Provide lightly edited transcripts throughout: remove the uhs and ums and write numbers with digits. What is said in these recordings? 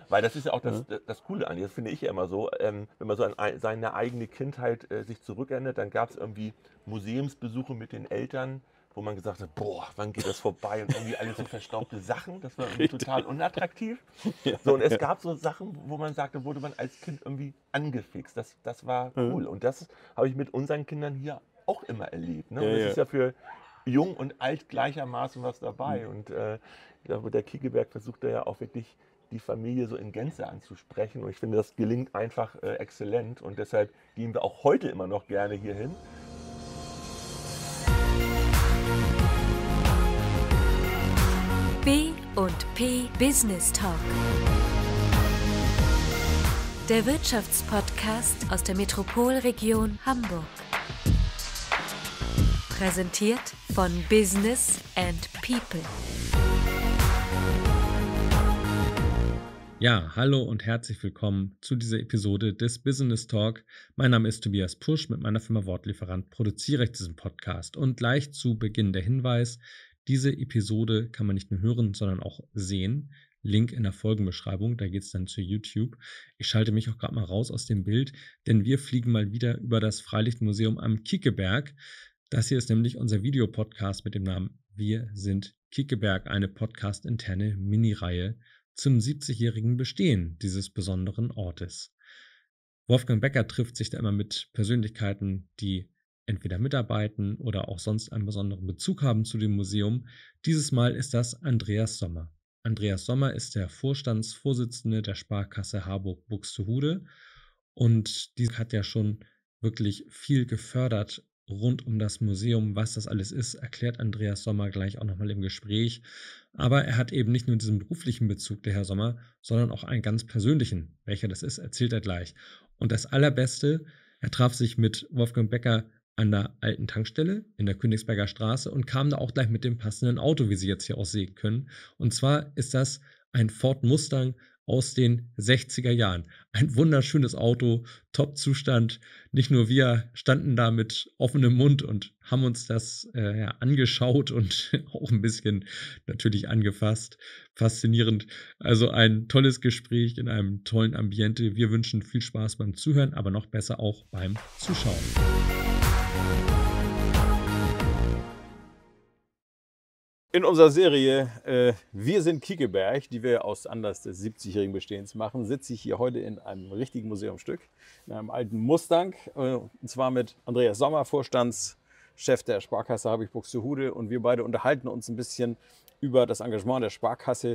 Weil das ist ja auch das Coole an dir, das finde ich ja immer so, wenn man so an seine eigene Kindheit sich zurückerinnert, dann gab es irgendwie Museumsbesuche mit den Eltern, wo man gesagt hat, boah, wann geht das vorbei und irgendwie alles so verstaubte Sachen, das war irgendwie total unattraktiv. Ja, So, und es ja. gab so Sachen, wo man sagte, wurde man als Kind irgendwie angefixt, das war Mhm. cool und das habe ich mit unseren Kindern hier auch immer erlebt. Ne? Ja, Und es ja. ist ja für jung und alt gleichermaßen was dabei und ich glaube, der Kiekeberg versucht da ja auch wirklich die Familie so in Gänze anzusprechen und ich finde, das gelingt einfach exzellent und deshalb gehen wir auch heute immer noch gerne hier hin. B&P Business Talk. Der Wirtschaftspodcast aus der Metropolregion Hamburg. Präsentiert von Business and People. Ja, hallo und herzlich willkommen zu dieser Episode des Business Talk. Mein Name ist Tobias Pusch, mit meiner Firma Wortlieferant produziere ich diesen Podcast. Und gleich zu Beginn der Hinweis, diese Episode kann man nicht nur hören, sondern auch sehen. Link in der Folgenbeschreibung, da geht es dann zu YouTube. Ich schalte mich auch gerade mal raus aus dem Bild, denn wir fliegen mal wieder über das Freilichtmuseum am Kiekeberg. Das hier ist nämlich unser Videopodcast mit dem Namen Wir sind Kiekeberg, eine podcast-interne Mini-Reihe zum 70-jährigen Bestehen dieses besonderen Ortes. Wolfgang Becker trifft sich da immer mit Persönlichkeiten, die entweder mitarbeiten oder auch sonst einen besonderen Bezug haben zu dem Museum. Dieses Mal ist das Andreas Sommer. Andreas Sommer ist der Vorstandsvorsitzende der Sparkasse Harburg-Buxtehude und die hat ja schon wirklich viel gefördert rund um das Museum. Was das alles ist, erklärt Andreas Sommer gleich auch nochmal im Gespräch. Aber er hat eben nicht nur diesen beruflichen Bezug, der Herr Sommer, sondern auch einen ganz persönlichen. Welcher das ist, erzählt er gleich. Und das Allerbeste, er traf sich mit Wolfgang Becker an der alten Tankstelle in der Königsberger Straße und kam da auch gleich mit dem passenden Auto, wie Sie jetzt hier auch sehen können. Und zwar ist das ein Ford Mustang aus den 60er Jahren. Ein wunderschönes Auto, Top-Zustand. Nicht nur wir standen da mit offenem Mund und haben uns das angeschaut und auch ein bisschen natürlich angefasst. Faszinierend. Also ein tolles Gespräch in einem tollen Ambiente. Wir wünschen viel Spaß beim Zuhören, aber noch besser auch beim Zuschauen. In unserer Serie Wir sind Kiekeberg, die wir aus Anlass des 70-jährigen Bestehens machen, sitze ich hier heute in einem richtigen Museumsstück, in einem alten Mustang, und zwar mit Andreas Sommer, Vorstandschef der Sparkasse Harburg-Buxtehude, und wir beide unterhalten uns ein bisschen über das Engagement der Sparkasse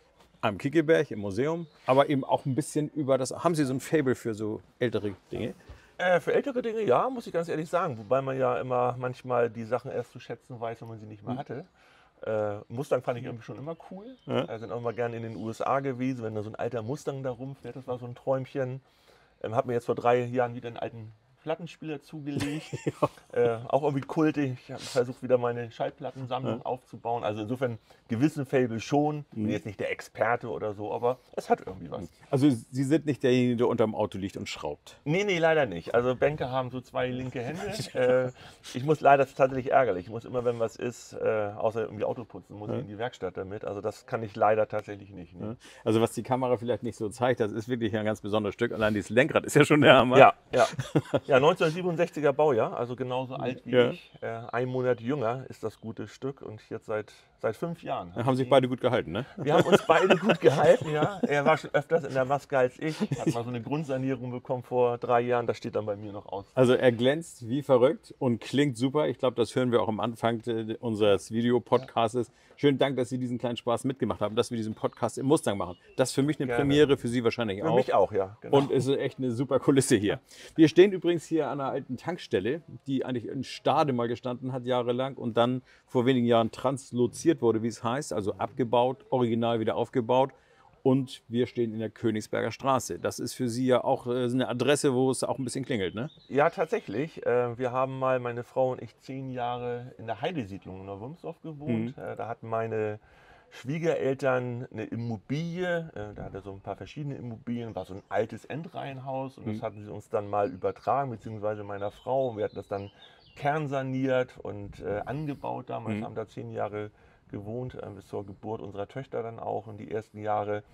am Kiekeberg im Museum, aber eben auch ein bisschen über das. Haben Sie so ein Faible für so ältere Dinge? Für ältere Dinge ja, muss ich ganz ehrlich sagen, wobei man ja immer manchmal die Sachen erst zu schätzen weiß, wenn man sie nicht mehr hatte. Mustang fand ich irgendwie schon immer cool. Ja. Sind auch mal gerne in den USA gewesen, wenn da so ein alter Mustang da rumfährt, das war so ein Träumchen. Hab mir jetzt vor 3 Jahren wieder einen alten Plattenspieler zugelegt. Auch irgendwie kultig. Ich habe versucht, wieder meine Schallplattensammlung aufzubauen. Also insofern gewissen Faible schon. Bin jetzt nicht der Experte oder so, aber es hat irgendwie was. Also Sie sind nicht derjenige, der unterm Auto liegt und schraubt. Nee, leider nicht. Also Banker haben so 2 linke Hände. Ich muss leider, das ist tatsächlich ärgerlich. Ich muss immer, wenn was ist, außer irgendwie Auto putzen, muss ich in die Werkstatt damit. Also das kann ich leider tatsächlich nicht. Ne? Also was die Kamera vielleicht nicht so zeigt, das ist wirklich ein ganz besonderes Stück. Allein dieses Lenkrad ist ja schon der Hammer. Ja, 1967er Baujahr, also genauso alt wie ich. 1 Monat jünger ist das gute Stück und jetzt seit 5 Jahren. Da haben sich beide gut gehalten, ne? Wir haben uns beide gut gehalten, ja. Er war schon öfters in der Maske als ich. Hat mal so eine Grundsanierung bekommen vor 3 Jahren, das steht dann bei mir noch aus. Also er glänzt wie verrückt und klingt super. Ich glaube, das hören wir auch am Anfang unseres Videopodcasts. Schönen Dank, dass Sie diesen kleinen Spaß mitgemacht haben, dass wir diesen Podcast im Mustang machen. Das ist für mich eine Premiere, für Sie wahrscheinlich auch. Für mich auch, ja. Genau. Und es ist echt eine super Kulisse hier. Wir stehen übrigens hier an einer alten Tankstelle, die eigentlich in Stade mal gestanden hat, jahrelang, und dann vor wenigen Jahren transloziert wurde, wie es heißt, also abgebaut, original wieder aufgebaut. Und wir stehen in der Königsberger Straße. Das ist für Sie ja auch eine Adresse, wo es auch ein bisschen klingelt, ne? Ja, tatsächlich. Wir haben mal, meine Frau und ich, 10 Jahre in der Heidesiedlung in Neuwumsdorf gewohnt. Da hatten meine Schwiegereltern eine Immobilie. Da hatte so ein paar verschiedene Immobilien. War so ein altes Endreihenhaus. Und das hatten sie uns dann mal übertragen, beziehungsweise meiner Frau. Und wir hatten das dann kernsaniert und angebaut damals. Haben da 10 Jahre gewohnt, bis zur Geburt unserer Töchter dann auch in die ersten Jahre.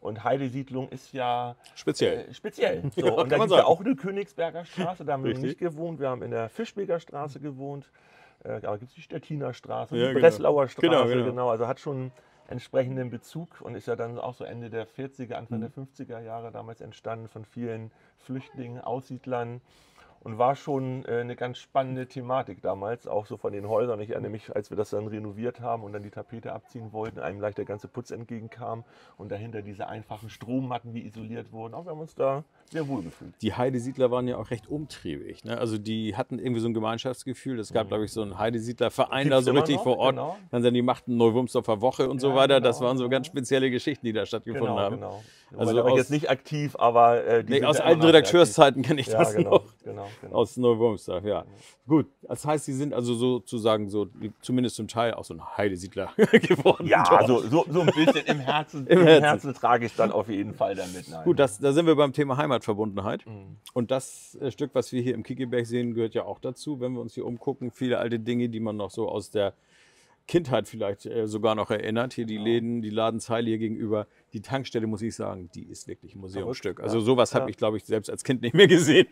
Und Heidesiedlung ist ja Speziell. speziell. So, Ja, und kann da man gibt es ja sagen. auch eine Königsberger Straße, da haben wir Richtig. nicht gewohnt. Wir haben in der Fischbeker Straße gewohnt. Aber gibt es die Stettiner Straße, Ja, die genau. Breslauer Straße, Genau. genau. Also hat schon entsprechenden Bezug und ist ja dann auch so Ende der 40er, Anfang Mhm. der 50er Jahre damals entstanden von vielen Flüchtlingen, Aussiedlern. Und war schon eine ganz spannende Thematik damals, auch so von den Häusern. Ich erinnere mich, als wir das dann renoviert haben und dann die Tapete abziehen wollten, einem gleich der ganze Putz entgegenkam und dahinter diese einfachen Strommatten, die isoliert wurden. Auch wir haben uns da sehr wohl gefühlt. Die Heidesiedler waren ja auch recht umtriebig. Ne? Also die hatten irgendwie so ein Gemeinschaftsgefühl. Es gab, glaube ich, so einen Heidesiedler-Verein da Gibt's so immer richtig noch, vor Ort. genau. Dann sind die machten Neuwurmsdorfer Woche und so Ja, weiter. genau, Das waren so genau. ganz spezielle Geschichten, die da stattgefunden haben. Genau. Also Also da war ich aus- jetzt nicht aktiv, aber die Nee, sind aus ja alten immer noch sehr Redakteurszeiten kenne ich aktiv. das Ja, genau, noch. genau. Aus Neuwurmsdorf, ja. Gut, das heißt, Sie sind also sozusagen so, zumindest zum Teil auch so ein Heidesiedler geworden. Ja, dort. so ein bisschen im Herzen, Im im Herzen. Herzen trage ich es dann auf jeden Fall damit. Nein. Gut, da sind wir beim Thema Heimatverbundenheit. Mhm. Und das Stück, was wir hier im Kiekeberg sehen, gehört ja auch dazu, wenn wir uns hier umgucken. Viele alte Dinge, die man noch so aus der Kindheit vielleicht sogar noch erinnert. Hier die Läden, die Ladenzeile hier gegenüber. Die Tankstelle, muss ich sagen, die ist wirklich ein Museumsstück. Also sowas habe ich, glaube ich, selbst als Kind nicht mehr gesehen.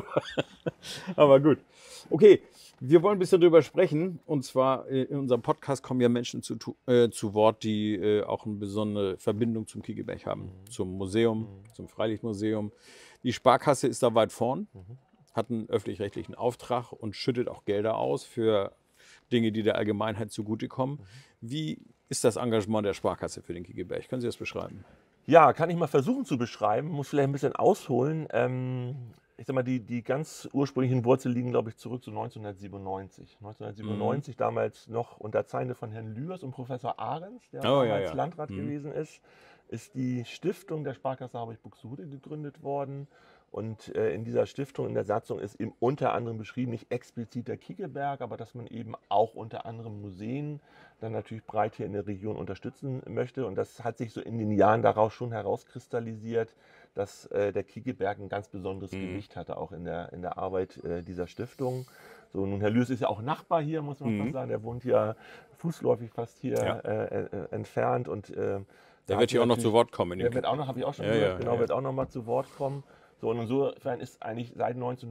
Aber gut. Okay, wir wollen ein bisschen drüber sprechen. Und zwar in unserem Podcast kommen ja Menschen zu Wort, die auch eine besondere Verbindung zum Kiekeberg haben. Zum Museum, zum Freilichtmuseum. Die Sparkasse ist da weit vorn, hat einen öffentlich-rechtlichen Auftrag und schüttet auch Gelder aus für Dinge, die der Allgemeinheit zugutekommen. Wie ist das Engagement der Sparkasse für den Kiekeberg? Können Sie das beschreiben? Ja, kann ich mal versuchen zu beschreiben, muss vielleicht ein bisschen ausholen. Ich sag mal, die ganz ursprünglichen Wurzeln liegen, glaube ich, zurück zu 1997. 1997, damals noch unterzeichnet von Herrn Lührs und Professor Ahrens, der damals Landrat gewesen ist die Stiftung der Sparkasse Harburg-Buxtehude gegründet worden. Und in dieser Stiftung, in der Satzung ist eben unter anderem beschrieben, nicht explizit der Kiekeberg, aber dass man eben auch unter anderem Museen dann natürlich breit hier in der Region unterstützen möchte. Und das hat sich so in den Jahren daraus schon herauskristallisiert, dass der Kiekeberg ein ganz besonderes Gewicht hatte, auch in der Arbeit dieser Stiftung. So, nun, Herr Lührs ist ja auch Nachbar hier, muss man fast sagen. Der wohnt ja fußläufig fast hier entfernt. Und der wird hier auch noch zu Wort kommen. Der wird auch noch, habe ich auch schon gehört, wird auch noch mal zu Wort kommen. So, und insofern ist eigentlich seit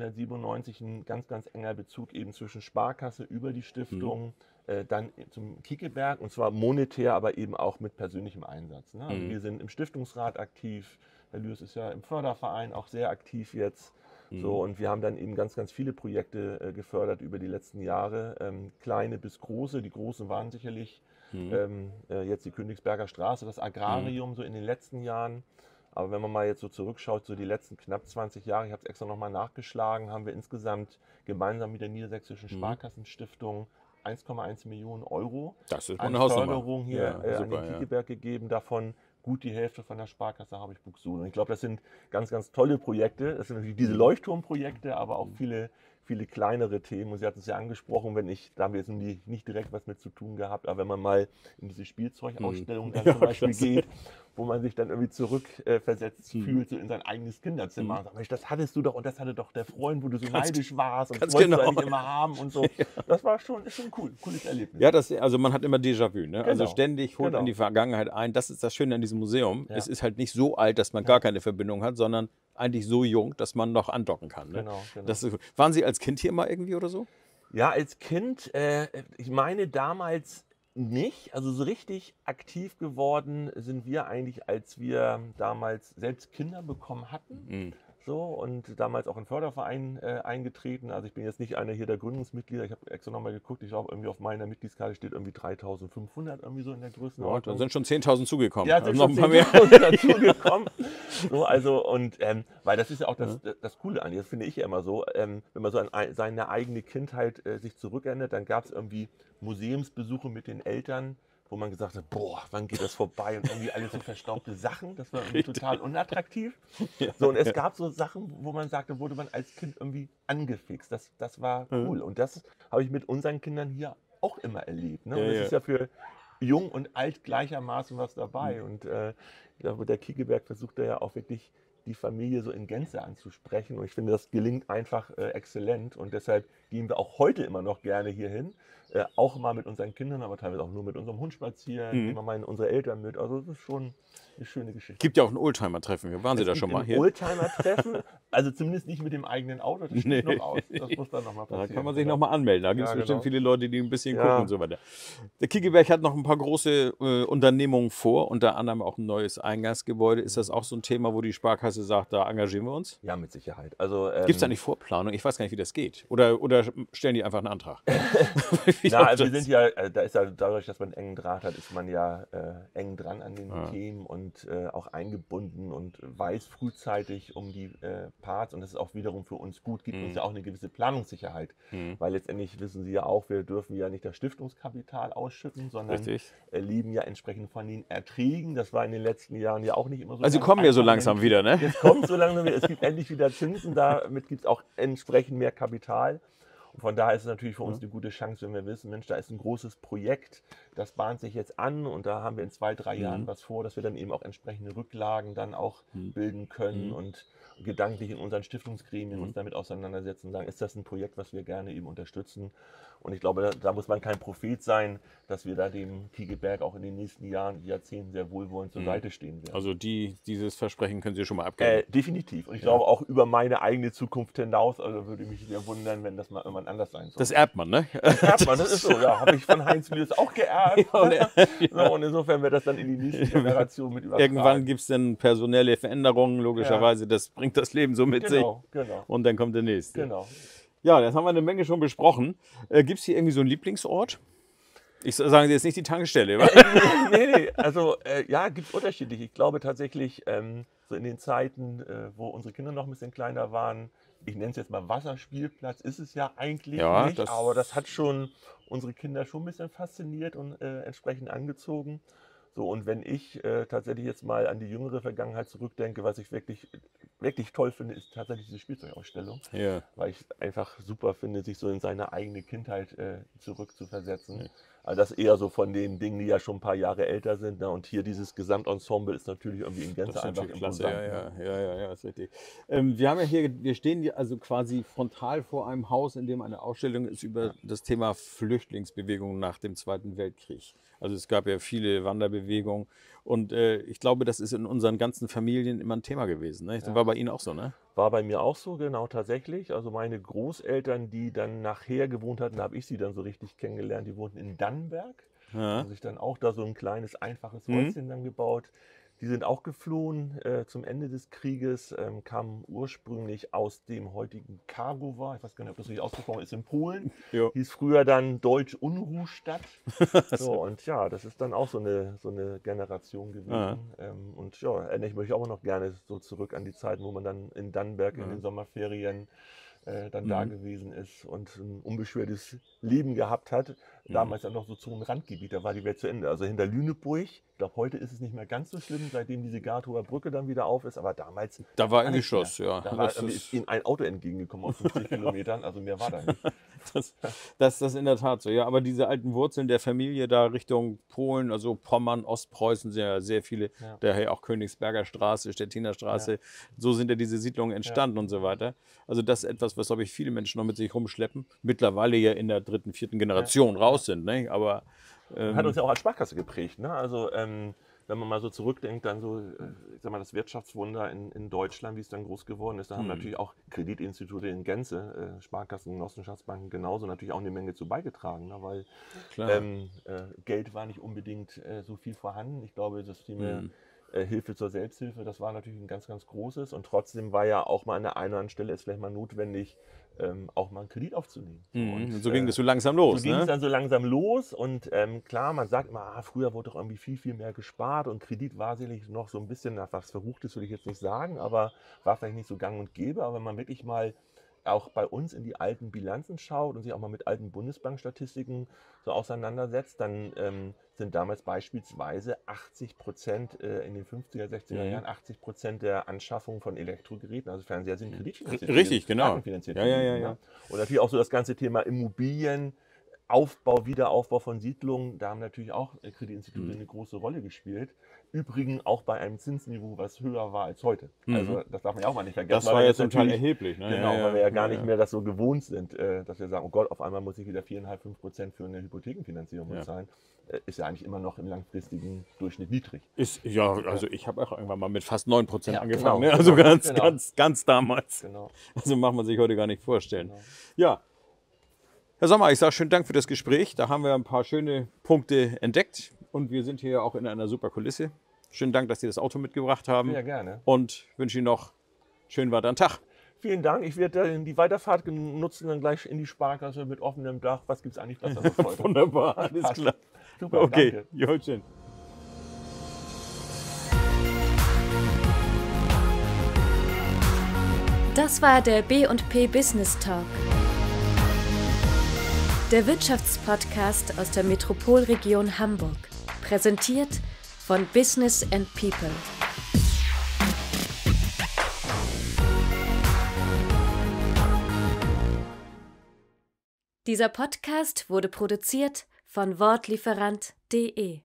1997 ein ganz, ganz enger Bezug eben zwischen Sparkasse über die Stiftung dann zum Kiekeberg, und zwar monetär, aber eben auch mit persönlichem Einsatz. Ne? Also wir sind im Stiftungsrat aktiv, Herr Lührs ist ja im Förderverein auch sehr aktiv jetzt. So, und wir haben dann eben ganz, ganz viele Projekte gefördert über die letzten Jahre, kleine bis große. Die großen waren sicherlich jetzt die Königsberger Straße, das Agrarium so in den letzten Jahren. Aber wenn man mal jetzt so zurückschaut, so die letzten knapp 20 Jahre, ich habe es extra nochmal nachgeschlagen, haben wir insgesamt gemeinsam mit der Niedersächsischen Sparkassenstiftung 1,1 Millionen Euro Das ist an eine Hausnummer. Förderung hier an super, den Kiekeberg gegeben, davon gut die Hälfte von der Sparkasse Harburg-Buxtehude. Und ich glaube, das sind ganz, ganz tolle Projekte. Das sind natürlich diese Leuchtturmprojekte, aber auch viele kleinere Themen. Und Sie hatten es ja angesprochen, da haben wir jetzt nicht direkt was mit zu tun gehabt, aber wenn man mal in diese Spielzeugausstellung dann zum Beispiel geht, wo man sich dann irgendwie zurückversetzt fühlt, so in sein eigenes Kinderzimmer. Und sagt, Mensch, das hattest du doch und das hatte doch der Freund, wo du so neidisch warst und das wolltest du eigentlich immer haben und so. Das war schon, ist schon cool, cooles Erlebnis. Ja, also man hat immer Déjà-vu. Ne? Also Genau. ständig holt man die Vergangenheit ein. Das ist das Schöne an diesem Museum. Ja. Es ist halt nicht so alt, dass man gar keine Verbindung hat, sondern eigentlich so jung, dass man noch andocken kann. Ne? Genau. Das ist, waren Sie als Kind hier mal irgendwie oder so? Ja, als Kind, ich meine damals nicht, also so richtig aktiv geworden sind wir eigentlich, als wir damals selbst Kinder bekommen hatten. So, und damals auch in Förderverein eingetreten. Also ich bin jetzt nicht einer hier der Gründungsmitglieder. Ich habe extra nochmal geguckt. Ich glaube, irgendwie auf meiner Mitgliedskarte steht irgendwie 3.500 irgendwie so in der Größenordnung. Dann sind schon 10.000 zugekommen. Ja, Also sind noch schon ein paar mehr. 10.000 dazugekommen. So, also, und weil das ist ja auch das Coole an, das finde ich ja immer so, wenn man so an seine eigene Kindheit sich zurückerinnert, dann gab es irgendwie Museumsbesuche mit den Eltern, wo man gesagt hat, boah, wann geht das vorbei? Und irgendwie alles so verstaubte Sachen, das war irgendwie total unattraktiv. So, und es gab so Sachen, wo man sagte, wurde man als Kind irgendwie angefixt. Das war cool. Und das habe ich mit unseren Kindern hier auch immer erlebt. Ne? Und es ist ja für jung und alt gleichermaßen was dabei. Und ich glaube, der Kiekeberg versucht da ja auch wirklich die Familie so in Gänze anzusprechen. Und ich finde, das gelingt einfach exzellent. Und deshalb gehen wir auch heute immer noch gerne hierhin. Auch mal mit unseren Kindern, aber teilweise auch nur mit unserem Hund spazieren, nehmen wir mal unsere Eltern mit. Also das ist schon eine schöne Geschichte. Gibt ja auch ein Oldtimer-Treffen. Waren Sie da schon mal hier? Oldtimer-Treffen, also zumindest nicht mit dem eigenen Auto, das steht noch aus. Das muss dann nochmal passieren. Da kann man sich nochmal anmelden. Da gibt es bestimmt viele Leute, die ein bisschen gucken Ja. und so weiter. Der Kiekeberg hat noch ein paar große Unternehmungen vor, unter anderem auch ein neues Eingangsgebäude. Ist das auch so ein Thema, wo die Sparkasse sagt, da engagieren wir uns? Ja, mit Sicherheit. Also, Gibt es da nicht Vorplanung? Ich weiß gar nicht, wie das geht. Oder stellen die einfach einen Antrag? also wir sind ja, da ist ja dadurch, dass man einen engen Draht hat, ist man ja eng dran an den Themen und auch eingebunden und weiß frühzeitig um die Parts. Und das ist auch wiederum für uns gut, gibt uns ja auch eine gewisse Planungssicherheit. Weil letztendlich wissen Sie ja auch, wir dürfen ja nicht das Stiftungskapital ausschütten, sondern leben ja entsprechend von den Erträgen. Das war in den letzten Jahren ja auch nicht immer so. Also Sie kommen ja so langsam wieder, ne? Jetzt kommt so langsam wieder, es gibt endlich wieder Zinsen, damit gibt es auch entsprechend mehr Kapital. Und von daher ist es natürlich für uns eine gute Chance, wenn wir wissen, Mensch, da ist ein großes Projekt, das bahnt sich jetzt an und da haben wir in 2, 3 Jahren was vor, dass wir dann eben auch entsprechende Rücklagen dann auch bilden können und gedanklich in unseren Stiftungsgremien uns damit auseinandersetzen und sagen, ist das ein Projekt, was wir gerne eben unterstützen. Und ich glaube, da muss man kein Prophet sein, dass wir da dem Kiekeberg auch in den nächsten Jahren, Jahrzehnten sehr wohlwollend zur Seite stehen werden. Also dieses Versprechen können Sie schon mal abgeben. Definitiv. Und ich glaube auch über meine eigene Zukunft hinaus, also würde mich sehr wundern, wenn das mal irgendwann anders sein soll. Das erbt man, ne? Das erbt man, das ist so, ja. Habe ich von Heinz Miels auch geerbt. So, und insofern wird das dann in die nächste Generation mit übertragen. Irgendwann gibt es dann personelle Veränderungen, logischerweise. Das bringt das Leben so mit sich. Genau. Und dann kommt der nächste. Genau. Ja, jetzt haben wir eine Menge schon besprochen. Gibt es hier irgendwie so einen Lieblingsort? Sagen Sie jetzt nicht die Tankstelle, wa? Nee. Also ja, gibt es unterschiedlich. Ich glaube tatsächlich, so in den Zeiten, wo unsere Kinder noch ein bisschen kleiner waren, ich nenne es jetzt mal Wasserspielplatz, ist es ja eigentlich nicht, aber das hat schon unsere Kinder schon ein bisschen fasziniert und entsprechend angezogen. So, und wenn ich tatsächlich jetzt mal an die jüngere Vergangenheit zurückdenke, was ich wirklich toll finde, ist tatsächlich diese Spielzeugausstellung. Ja. Weil ich einfach super finde, sich so in seine eigene Kindheit zurückzuversetzen. Ja. Also das eher so von den Dingen, die ja schon ein paar Jahre älter sind. Ne? Und hier dieses Gesamtensemble ist natürlich irgendwie in Gänze einfach imposant. Ja, ist richtig. Wir stehen hier also quasi frontal vor einem Haus, in dem eine Ausstellung ist über das Thema Flüchtlingsbewegung nach dem Zweiten Weltkrieg. Also es gab ja viele Wanderbewegungen und ich glaube, das ist in unseren ganzen Familien immer ein Thema gewesen. Ne? Das war bei Ihnen auch so, ne? War bei mir auch so, genau, tatsächlich. Also meine Großeltern, die dann nachher gewohnt hatten, da habe ich sie dann so richtig kennengelernt, die wohnten in Dannenberg. Haben sich dann auch da so ein kleines, einfaches Häuschen dann gebaut. Die sind auch geflohen zum Ende des Krieges, kamen ursprünglich aus dem heutigen Kargowa, ich weiß gar nicht, ob das richtig ausgesprochen ist, in Polen. Hieß früher dann Deutsch-Unruhstadt. So, und ja, das ist dann auch so eine Generation gewesen. Und ja, erinnere ich mich auch noch gerne so zurück an die Zeiten, wo man dann in Dannenberg in den Sommerferien dann da gewesen ist und ein unbeschwertes Leben gehabt hat. Damals dann noch so zum Randgebiet, da war die Welt zu Ende. Also hinter Lüneburg, ich glaube, heute ist es nicht mehr ganz so schlimm, seitdem diese Gartower Brücke dann wieder auf ist, aber damals... Da war irgendwie Schluss, ja. Da ist ihnen ein Auto entgegengekommen auf 50 Kilometern, also mehr war da nicht. Das ist in der Tat so, ja. Aber diese alten Wurzeln der Familie da Richtung Polen, also Pommern, Ostpreußen, sind ja sehr viele, daher auch Königsberger Straße, Stettiner Straße, so sind ja diese Siedlungen entstanden und so weiter. Also das ist etwas, was, glaube ich, viele Menschen noch mit sich rumschleppen. Mittlerweile ja in der 3., 4. Generation raus sind, ne? Aber hat uns ja auch als Sparkasse geprägt, ne? Also wenn man mal so zurückdenkt, dann so, ich sag mal, das Wirtschaftswunder in Deutschland, wie es dann groß geworden ist, da haben natürlich auch Kreditinstitute in Gänze, Sparkassen, Genossenschaftsbanken genauso natürlich auch eine Menge zu beigetragen, ne? Weil Geld war nicht unbedingt so viel vorhanden. Ich glaube, das Thema Hilfe zur Selbsthilfe, das war natürlich ein ganz, ganz großes und trotzdem war ja auch mal an der einen oder anderen Stelle es vielleicht mal notwendig, auch mal einen Kredit aufzunehmen. Und so ging das so langsam los. So ging es dann so langsam los und klar, man sagt immer, früher wurde doch irgendwie viel, viel mehr gespart und Kredit war sicherlich noch so ein bisschen, was Verruchtes will ich jetzt nicht sagen, aber war vielleicht nicht so gang und gäbe, aber wenn man wirklich mal auch bei uns in die alten Bilanzen schaut und sich auch mal mit alten Bundesbankstatistiken so auseinandersetzt, dann sind damals beispielsweise 80% in den 50er, 60er Jahren, 80% der Anschaffung von Elektrogeräten, also Fernseher, sind kreditfinanziert. Richtig, genau. Ja. Und natürlich auch so das ganze Thema Immobilien, Wiederaufbau von Siedlungen, da haben natürlich auch Kreditinstitute eine große Rolle gespielt. Übrigens auch bei einem Zinsniveau, was höher war als heute. Also das darf man ja auch mal nicht vergessen. Das war ja zum Teil erheblich. Ne? Genau, weil wir ja gar nicht mehr das so gewohnt sind, dass wir sagen, oh Gott, auf einmal muss ich wieder 4,5% für eine Hypothekenfinanzierung bezahlen. Ist ja eigentlich immer noch im langfristigen Durchschnitt niedrig. Also ich habe auch irgendwann mal mit fast 9% angefangen. Genau, ne? Also genau. ganz damals. Genau. Also macht man sich heute gar nicht vorstellen. Genau. Ja. Herr Sommer, ich sage schönen Dank für das Gespräch. Da haben wir ein paar schöne Punkte entdeckt und wir sind hier auch in einer super Kulisse. Schönen Dank, dass Sie das Auto mitgebracht haben. Ja, gerne. Und wünsche Ihnen noch einen schönen weiteren Tag. Vielen Dank. Ich werde die Weiterfahrt nutzen, dann gleich in die Sparkasse mit offenem Dach. Was gibt es eigentlich Besseres heute? Wunderbar, alles Passt. klar. Super, Okay, danke. jo, schön. Das war der B&P Business Talk. Der Wirtschaftspodcast aus der Metropolregion Hamburg. Präsentiert von Business and People. Dieser Podcast wurde produziert von Wortlieferant.de